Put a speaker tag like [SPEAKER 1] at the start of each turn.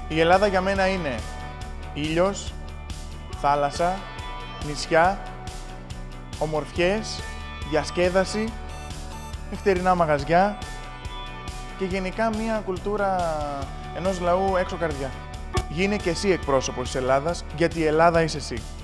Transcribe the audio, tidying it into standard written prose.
[SPEAKER 1] Η Ελλάδα για μένα είναι ήλιος, θάλασσα, νησιά, ομορφιές, διασκέδαση, νυχτερινά μαγαζιά και γενικά μια κουλτούρα ενός λαού έξω καρδιά. Γίνε και εσύ εκπρόσωπος της Ελλάδας, γιατί η Ελλάδα είσαι εσύ.